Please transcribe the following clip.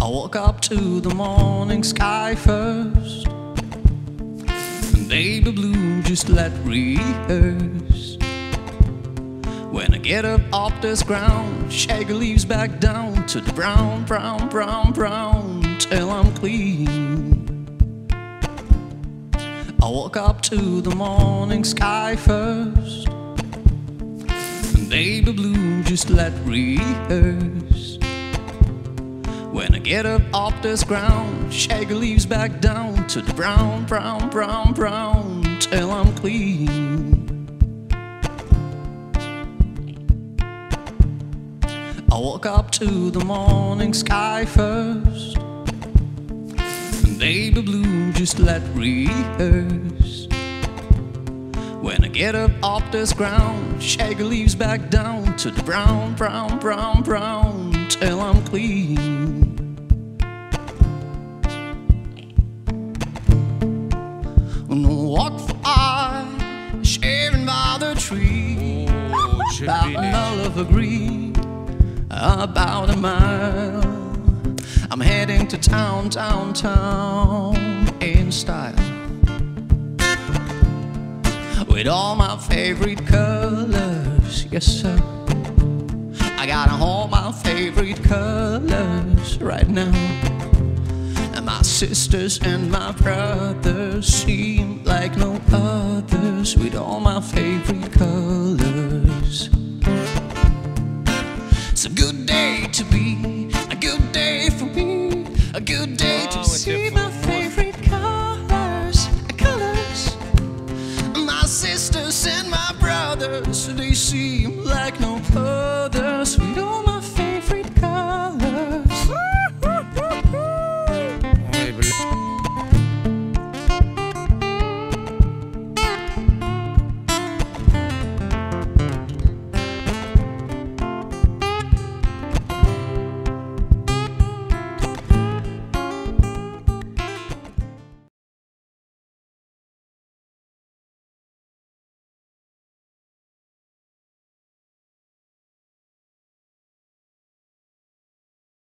I woke up to the morning sky first, and baby blue just let rehearse. When I get up off this ground, shake the leaves back down to the brown, brown, brown, brown, till I'm clean. I woke up to the morning sky first, and baby blue just let rehearse. When I get up off this ground, shake the leaves back down to the brown, brown, brown, brown, till I'm clean. I woke up to the morning sky first, and baby blue just let rehearse. When I get up off this ground, shake the leaves back down to the brown, brown, brown, brown, till I'm clean. Walk far, sharing by the tree, about another of a green, about a mile. I'm heading to town, town, town, in style, with all my favorite colors, yes sir. I got all my favorite colors right now. And my sisters and my brothers seem like no others, with all my favorite colors.